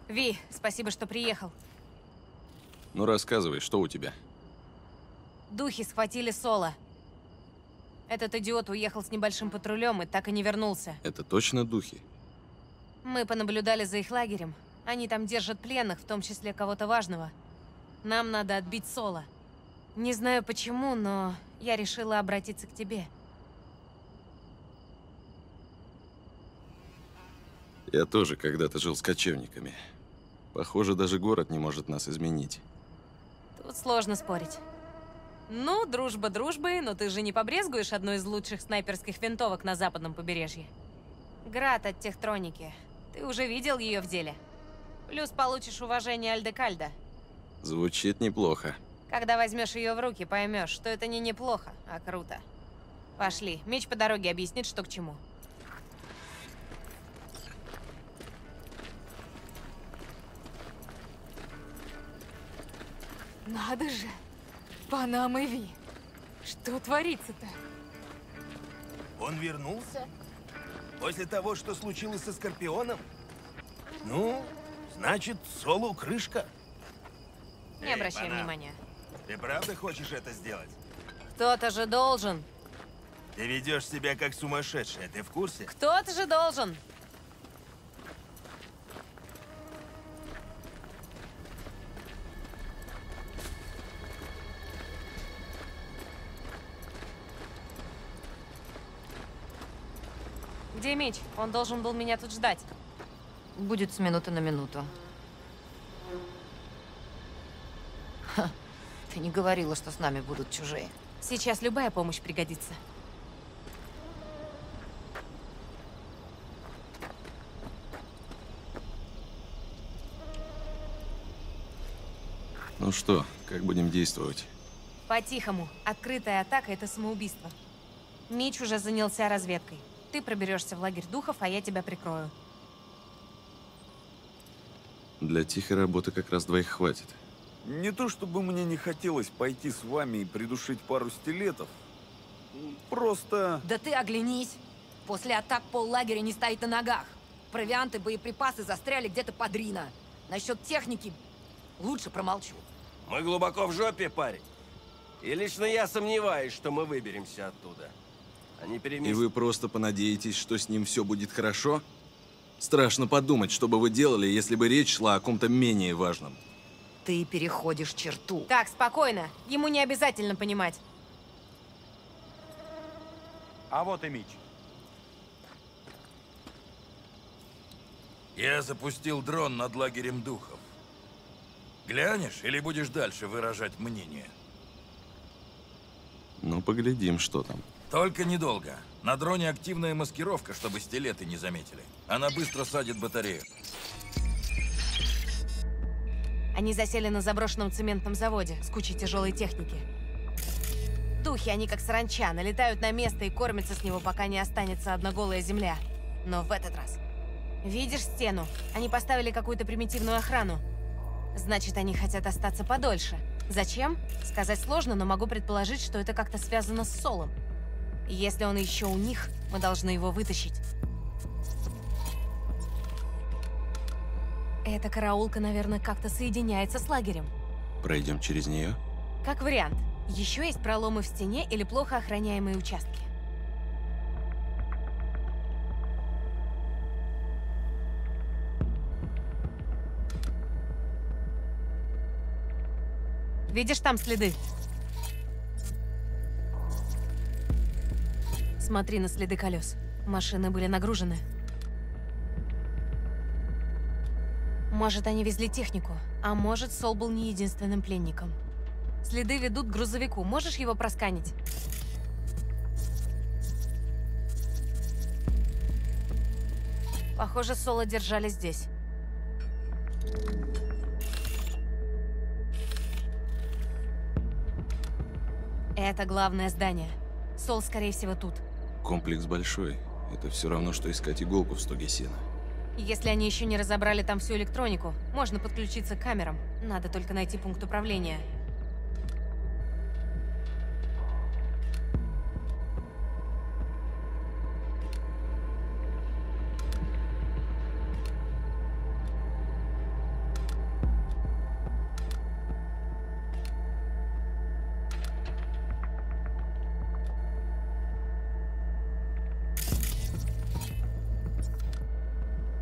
Ви, спасибо, что приехал. Ну рассказывай, что у тебя? Духи схватили Соло. Этот идиот уехал с небольшим патрулем и так и не вернулся. Это точно духи? Мы понаблюдали за их лагерем. Они там держат пленных, в том числе кого-то важного. Нам надо отбить Соло. Не знаю почему, но я решила обратиться к тебе. Я тоже когда-то жил с кочевниками. Похоже, даже город не может нас изменить. Тут сложно спорить. Ну, дружба дружбой, но ты же не побрезгуешь одной из лучших снайперских винтовок на западном побережье. Град от Техтроники. Ты уже видел ее в деле. Плюс получишь уважение Альдекальда. Звучит неплохо. Когда возьмешь ее в руки, поймешь, что это не неплохо, а круто. Пошли, меч по дороге объяснит, что к чему. Надо же! Панам и Ви! Что творится-то? Он вернулся? После того, что случилось со Скорпионом? Ну, значит, Солу крышка. Не обращай Панам, внимания. Ты правда хочешь это сделать? Кто-то же должен. Ты ведешь себя как сумасшедшая, ты в курсе? Кто-то же должен. Где меч? Он должен был меня тут ждать. Будет с минуты на минуту. Ха, ты не говорила, что с нами будут чужие. Сейчас любая помощь пригодится. Ну что, как будем действовать? По-тихому. Открытая атака — это самоубийство. Мич уже занялся разведкой. Ты проберешься в лагерь духов, а я тебя прикрою. Для тихой работы как раз двоих хватит. Не то чтобы мне не хотелось пойти с вами и придушить пару стилетов. Просто... Да ты оглянись! После атак поллагеря не стоит на ногах. Провианты, боеприпасы застряли где-то под Рино. Насчет техники лучше промолчу. Мы глубоко в жопе, парень. И лично я сомневаюсь, что мы выберемся оттуда. Они И вы просто понадеетесь, что с ним все будет хорошо? Страшно подумать, что бы вы делали, если бы речь шла о ком-то менее важном. Ты переходишь черту. Так, спокойно. Ему не обязательно понимать. А вот и Мич. Я запустил дрон над лагерем духов. Глянешь или будешь дальше выражать мнение? Ну, поглядим, что там. Только недолго. На дроне активная маскировка, чтобы стилеты не заметили. Она быстро садит батарею. Они засели на заброшенном цементном заводе с кучей тяжелой техники. Духи, они как саранча, налетают на место и кормятся с него, пока не останется одна голая земля. Но в этот раз... Видишь стену? Они поставили какую-то примитивную охрану. Значит, они хотят остаться подольше. Зачем? Сказать сложно, но могу предположить, что это как-то связано с Солом. И если он еще у них, мы должны его вытащить. Эта караулка, наверное, как-то соединяется с лагерем. Пройдем через нее? Как вариант. Еще есть проломы в стене или плохо охраняемые участки. Видишь там следы? Смотри на следы колес. Машины были нагружены. Может, они везли технику, а может, Сол был не единственным пленником. Следы ведут к грузовику. Можешь его просканить? Похоже, Сола держали здесь. Это главное здание. Сол, скорее всего, тут. Комплекс большой. Это все равно, что искать иголку в стоге сена. Если они еще не разобрали там всю электронику, можно подключиться к камерам. Надо только найти пункт управления.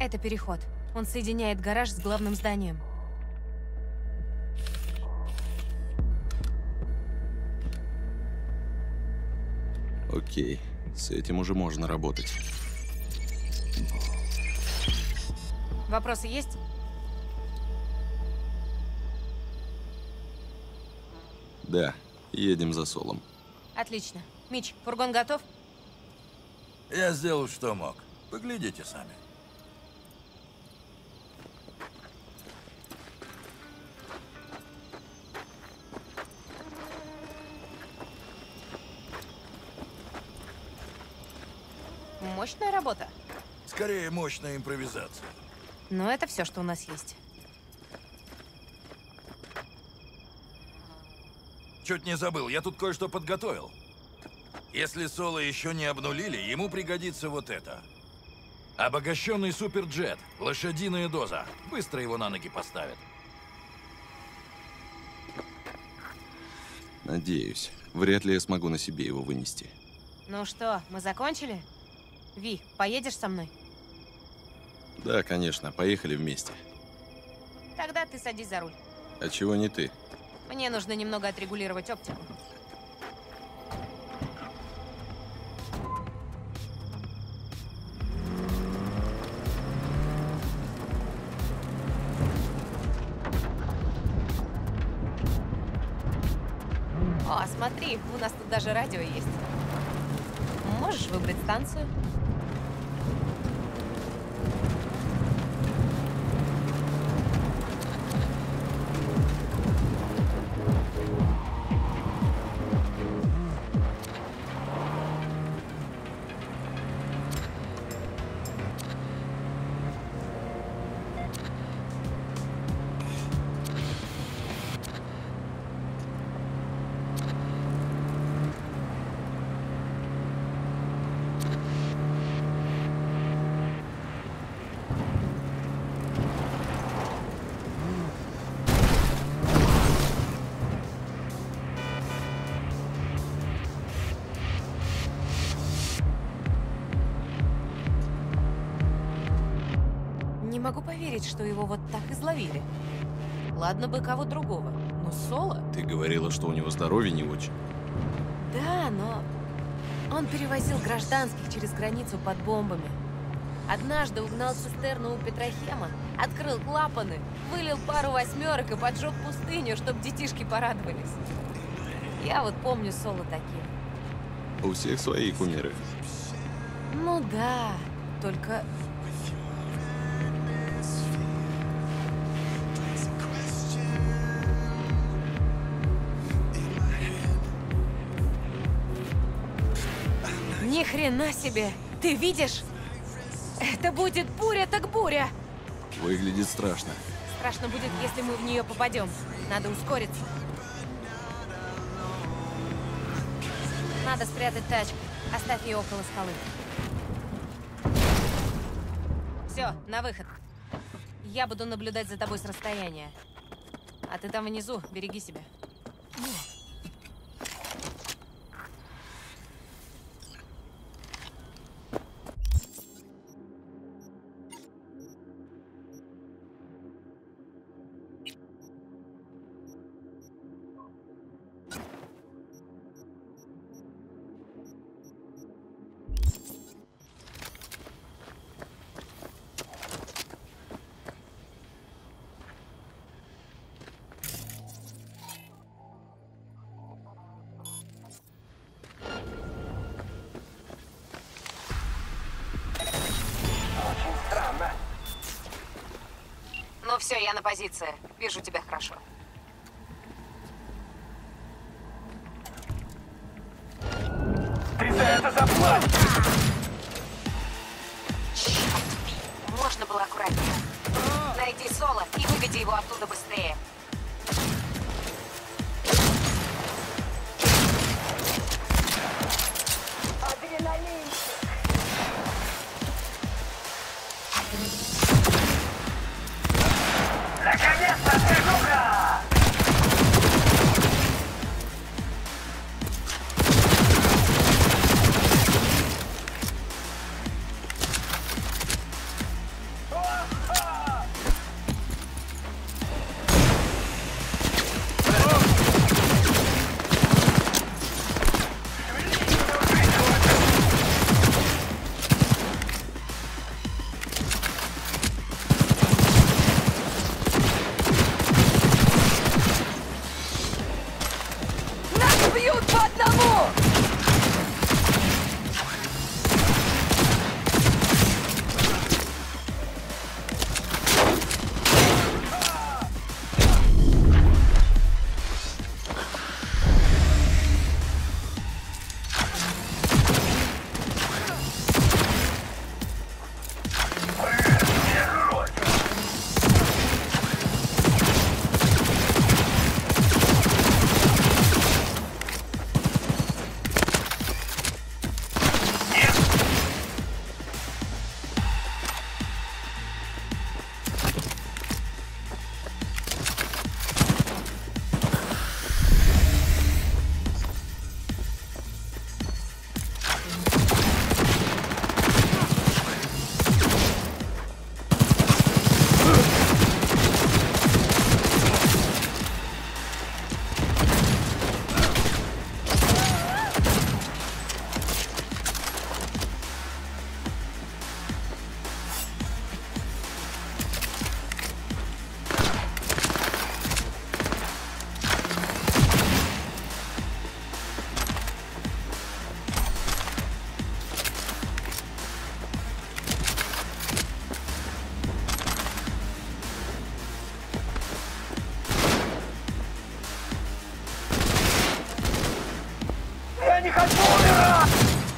Это переход. Он соединяет гараж с главным зданием. Окей, с этим уже можно работать. Вопросы есть? Да, едем за Солом. Отлично. Мич, фургон готов? Я сделал, что мог. Поглядите сами. Мощная работа. Скорее, мощная импровизация. Но это все, что у нас есть. Чуть не забыл, я тут кое-что подготовил. Если Соло еще не обнулили, ему пригодится вот это. Обогащенный суперджет, лошадиная доза. Быстро его на ноги поставят. Надеюсь. Вряд ли я смогу на себе его вынести. Ну что, мы закончили? Ви, поедешь со мной? Да, конечно, поехали вместе. Тогда ты садись за руль. А чего не ты? Мне нужно немного отрегулировать оптику. О, смотри, у нас тут даже радио есть. Можешь выбрать станцию? Не могу поверить, что его вот так изловили. Ладно бы кого другого, но Соло? Ты говорила, что у него здоровье не очень. Да, но он перевозил гражданских через границу под бомбами. Однажды угнал цистерну у Петрохема, открыл клапаны, вылил пару восьмерок и поджег пустыню, чтобы детишки порадовались. Я вот помню Соло таким. У всех свои кумиры. Ну да, только... Ни хрена себе! Ты видишь? Это будет буря так буря! Выглядит страшно. Страшно будет, если мы в нее попадем. Надо ускориться. Надо спрятать тачку. Оставь ее около скалы. Все, на выход. Я буду наблюдать за тобой с расстояния. А ты там внизу, береги себя. Ну все, я на позиции. Вижу тебя хорошо. Ты за это заплатишь! Черт, Ви, можно было аккуратнее. Найди Соло и выведи его оттуда быстрее. Наконец-то, движуха! по одному! Я не хочу умирать!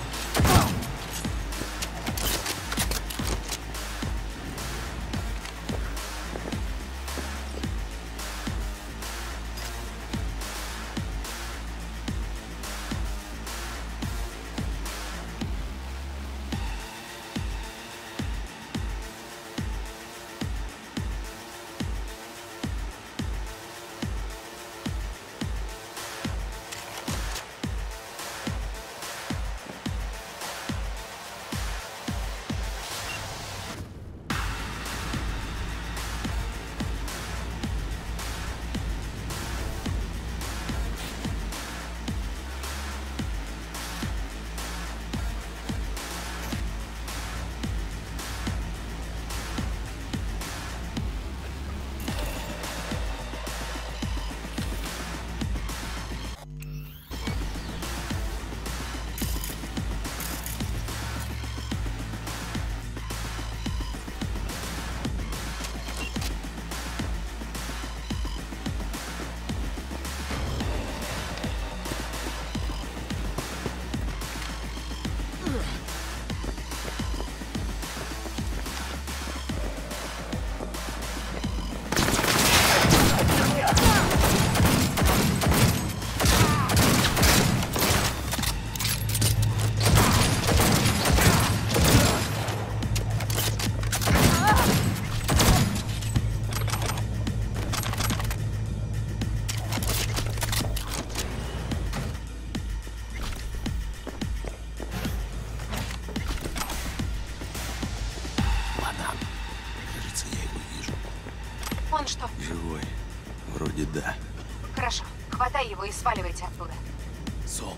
Он что? Живой. Вроде да. Хорошо. Хватай его и сваливайте оттуда. Сол.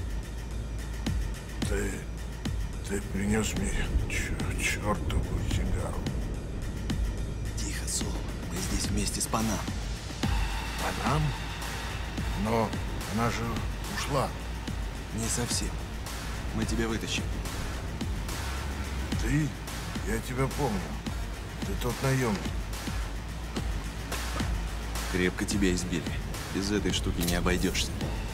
Ты принес мне чертову сигару. Тихо, Сол. Мы здесь вместе с Панам. Панам? Но она же ушла. Не совсем. Мы тебя вытащим. Ты? Я тебя помню. Ты тот наемник. Крепко тебя избили. Без этой штуки не обойдешься.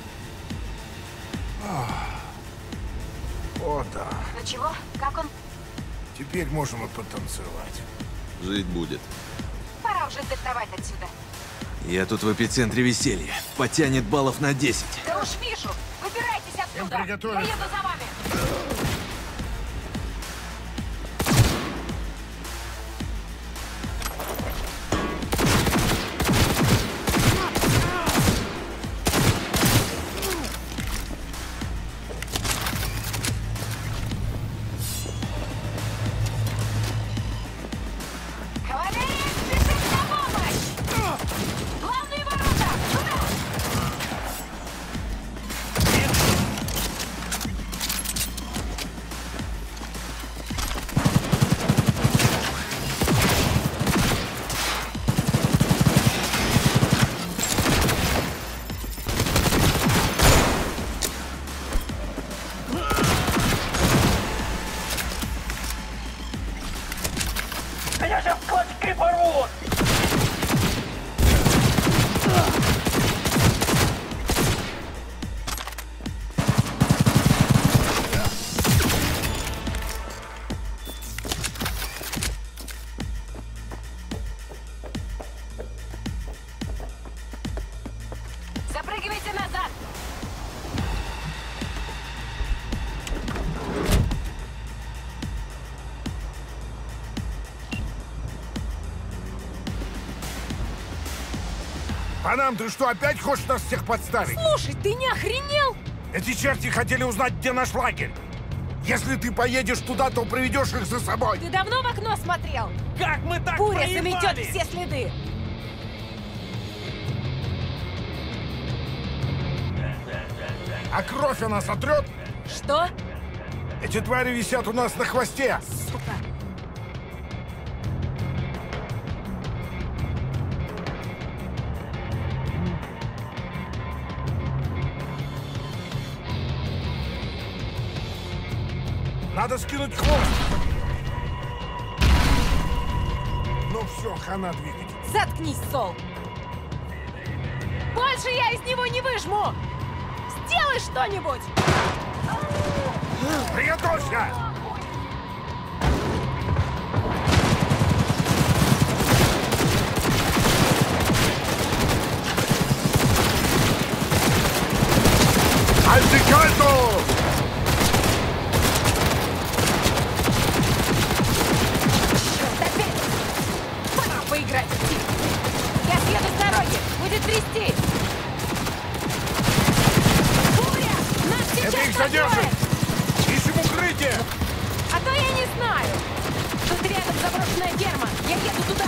О, да. Ну чего? Как он? Теперь можем и потанцевать. Жить будет. Пора уже стартовать отсюда. Я тут в эпицентре веселья. Потянет баллов на 10. Да уж вижу. Выбирайтесь отсюда. Я приготовиться. еду за вами. Панам, ты что, опять хочешь нас всех подставить? Слушай, ты не охренел? Эти черти хотели узнать, где наш лагерь. Если ты поедешь туда, то приведешь их за собой. Ты давно в окно смотрел? Как мы так Буря проебали? заметет все следы. А кровь она сотрет? Что? Эти твари висят у нас на хвосте. Сука. Надо скинуть хвост. Ну все, хана двигатель. Заткнись, Сол. Больше я из него не выжму. Сделай что-нибудь. Приготовься! Альтикальто! Пора поиграть. Я съеду с дороги. Будет трясти. Буря! Нас сейчас Это их задержит! накроет! Ищем укрытие! А то я не знаю. Тут рядом заброшенная ферма. Я еду туда.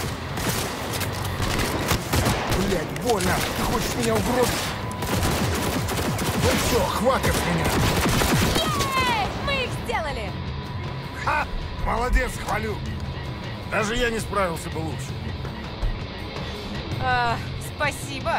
Блять, больно! Ты хочешь меня угробить? Ну все, хватит меня! Ей! Мы их сделали. Ха! Молодец, хвалю! Даже я не справился бы лучше. Спасибо.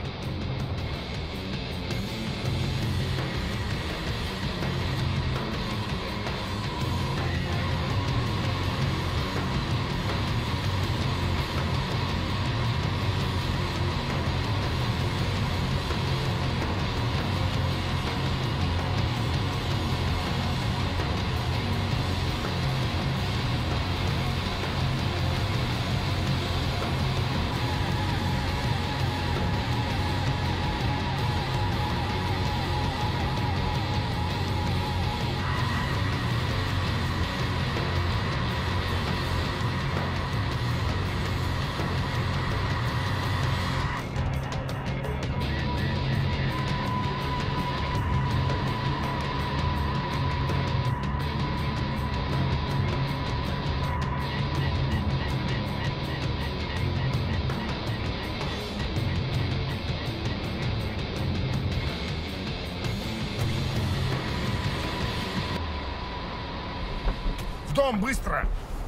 В дом, быстро!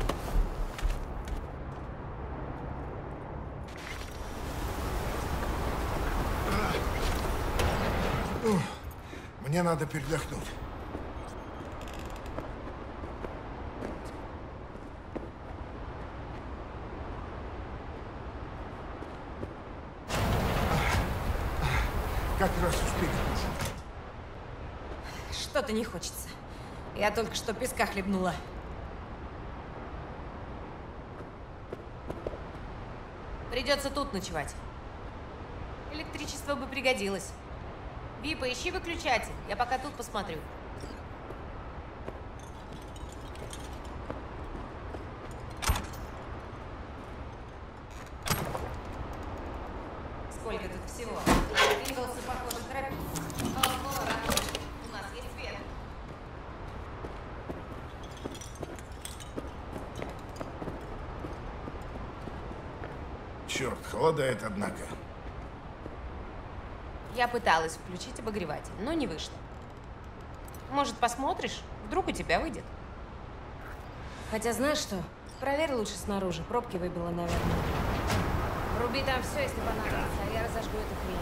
Мне надо передохнуть. Как раз успели кушать. Что-то не хочется. Я только что песка хлебнула. Придется тут ночевать. Электричество бы пригодилось. Ви, поищи выключатель. Я пока тут посмотрю. Сколько тут всего? Двигался, похоже, торопился. У нас есть свет. Черт, холодает, однако. Я пыталась включить обогреватель, но не вышло. Может, посмотришь? Вдруг у тебя выйдет. Хотя знаешь что? Проверь лучше снаружи. Пробки выбило, наверное. Руби там все, если понадобится, а я разожгу эту хрень.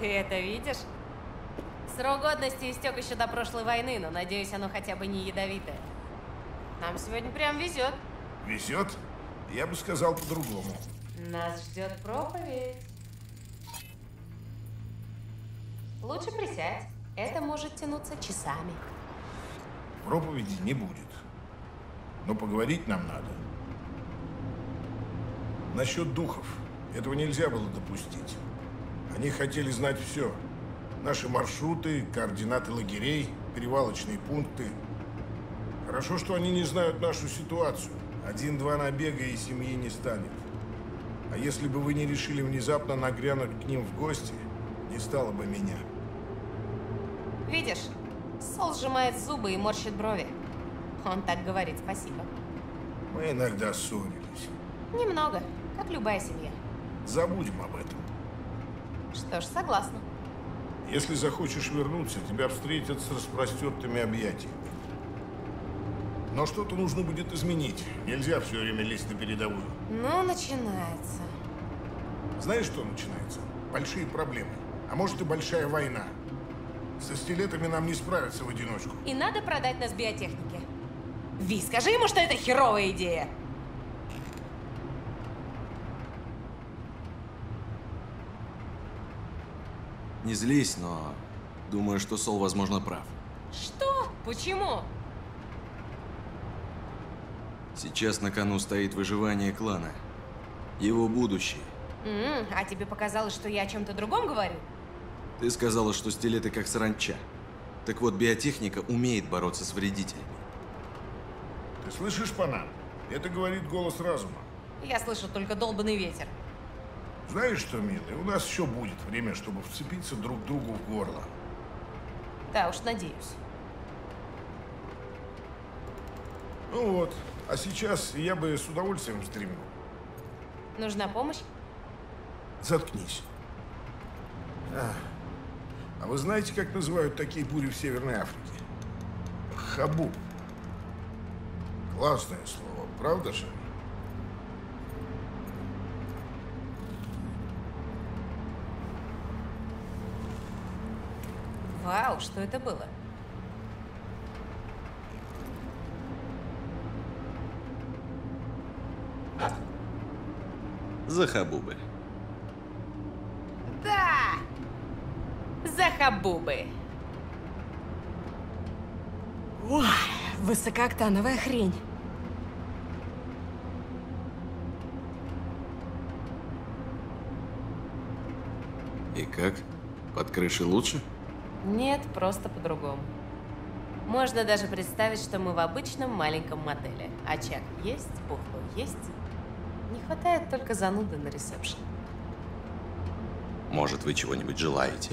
Ты это видишь? Срок годности истек еще до прошлой войны, но надеюсь, оно хотя бы не ядовитое. Нам сегодня прям везет. Везет? Я бы сказал по-другому. Нас ждет проповедь. Лучше присядь. Это может тянуться часами. Проповеди не будет. Но поговорить нам надо. Насчет духов. Этого нельзя было допустить. Они хотели знать все. Наши маршруты, координаты лагерей, перевалочные пункты. Хорошо, что они не знают нашу ситуацию. 1-2 набега и семьи не станет. А если бы вы не решили внезапно нагрянуть к ним в гости, не стало бы меня. Видишь, Сол сжимает зубы и морщит брови. Он так говорит спасибо. Мы иногда ссорились. Немного, как любая семья. Забудем об этом. Что ж, согласна. Если захочешь вернуться, тебя встретят с распростертыми объятиями. Но что-то нужно будет изменить. Нельзя все время лезть на передовую. Ну, начинается. Знаешь, что начинается? Большие проблемы. А может и большая война. Со стилетами нам не справиться в одиночку. И надо продать нас биотехнике. Ви, скажи ему, что это херовая идея. Не злись, но думаю, что Сол, возможно, прав. Что? Почему? Сейчас на кону стоит выживание клана. Его будущее. А тебе показалось, что я о чем-то другом говорю? Ты сказала, что стилеты как саранча. Так вот, биотехника умеет бороться с вредителями. Ты слышишь, Панам? Это говорит голос разума. Я слышу только долбанный ветер. Знаешь что, милый, у нас еще будет время, чтобы вцепиться друг другу в горло. Да уж, надеюсь. Ну вот, а сейчас я бы с удовольствием стримил. Нужна помощь? Заткнись. А вы знаете, как называют такие бури в Северной Африке? Хабуб. Классное слово, правда же? Вау, что это было? Захабубы. Да! Захабубы. Ой, высокооктановая хрень. И как? Под крышей лучше? Нет, просто по-другому. Можно даже представить, что мы в обычном маленьком мотеле. Очаг есть, бухло есть. Не хватает только зануды на ресепшн. Может, вы чего-нибудь желаете?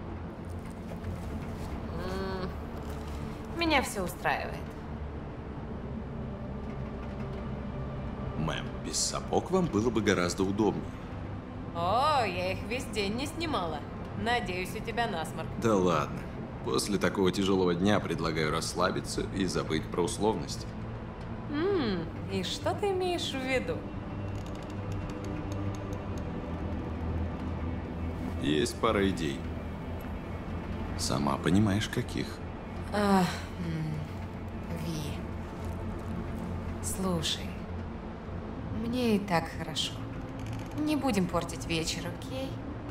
Меня все устраивает. Мэм, без сапог вам было бы гораздо удобнее. О, я их весь день не снимала. Надеюсь, у тебя насморк. Да ладно. После такого тяжелого дня предлагаю расслабиться и забыть про условности. И что ты имеешь в виду? Есть пара идей. Сама понимаешь, каких. Ви. Слушай, мне и так хорошо. Не будем портить вечер, окей?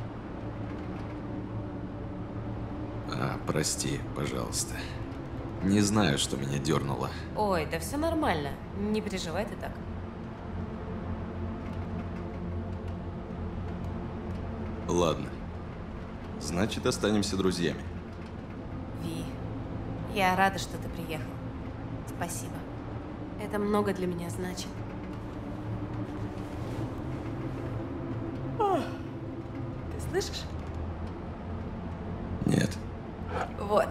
Прости, пожалуйста. Не знаю, что меня дернуло. Ой, да все нормально. Не переживай ты так. Ладно. Значит, останемся друзьями. Ви, я рада, что ты приехал. Спасибо. Это много для меня значит. Ты слышишь? Нет. Вот.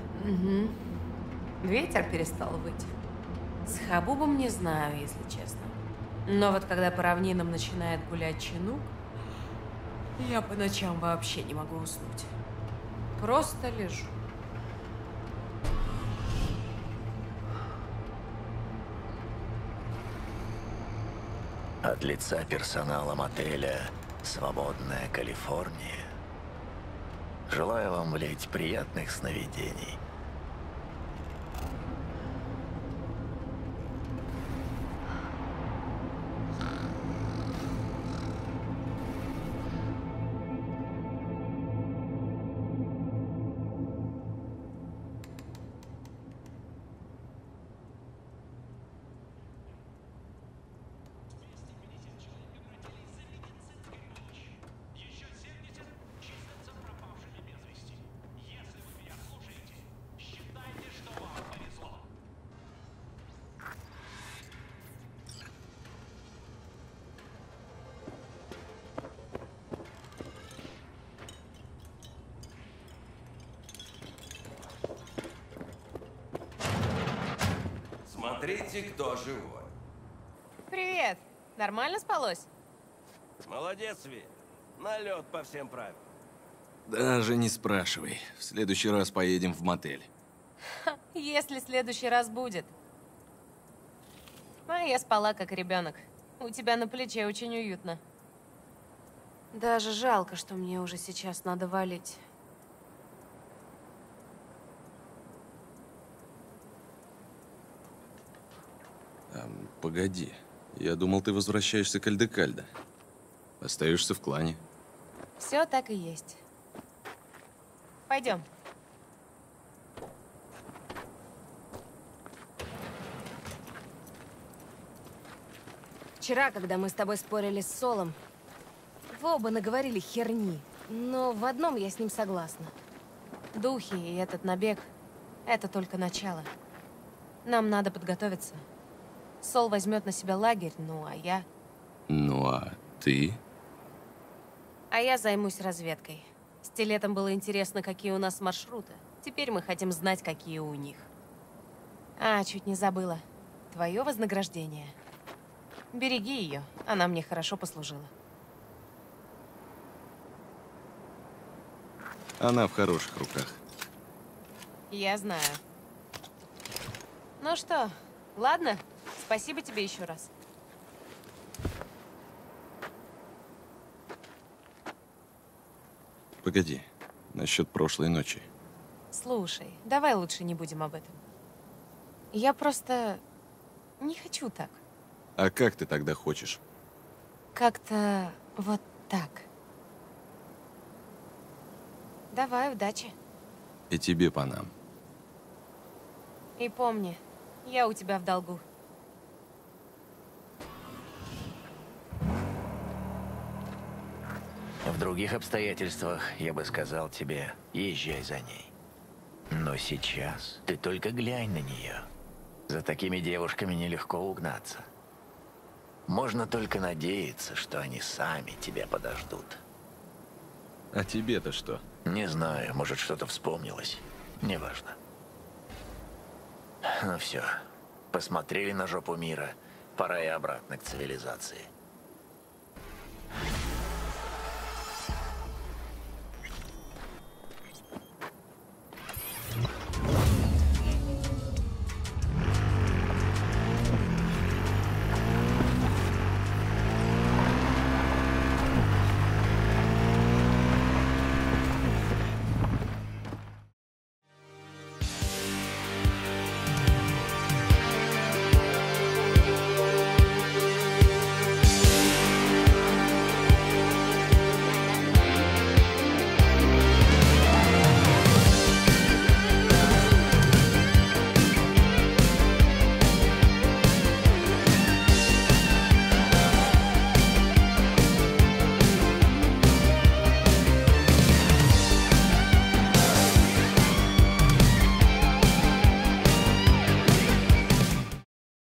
Ветер перестал выть. С Хабубом не знаю, если честно. Но вот когда по равнинам начинает гулять чинук, я по ночам вообще не могу уснуть. Просто лежу. От лица персонала мотеля «Свободная Калифорния» Желаю вам, блядь, приятных сновидений. Смотрите, кто живой. Привет. Нормально спалось? Молодец, Ви. Налет по всем правилам. Даже не спрашивай. В следующий раз поедем в мотель. Если следующий раз будет. А я спала как ребенок. У тебя на плече очень уютно. Даже жалко, что мне уже сейчас надо валить. Погоди. Я думал, ты возвращаешься к Альдекальдо. Остаешься в клане. Все так и есть. Пойдем. Вчера, когда мы с тобой спорили с Солом, вы оба наговорили херни. Но в одном я с ним согласна. Духи и этот набег — это только начало. Нам надо подготовиться. Сол возьмет на себя лагерь, ну а я... Ну а ты? А я займусь разведкой. Стилетам было интересно, какие у нас маршруты. Теперь мы хотим знать, какие у них. А, чуть не забыла. Твое вознаграждение. Береги ее, она мне хорошо послужила. Она в хороших руках. Я знаю. Ну что, ладно? Спасибо тебе еще раз. Погоди, насчет прошлой ночи. Слушай, давай лучше не будем об этом. Я просто не хочу так. А как ты тогда хочешь? Как-то вот так. Давай, удачи. И тебе по нам. И помни, я у тебя в долгу. В других обстоятельствах я бы сказал тебе, езжай за ней. Но сейчас ты только глянь на нее. За такими девушками нелегко угнаться. Можно только надеяться, что они сами тебя подождут. А тебе-то что? Не знаю, может, что-то вспомнилось. Неважно. Ну все, посмотрели на жопу мира. Пора и обратно к цивилизации.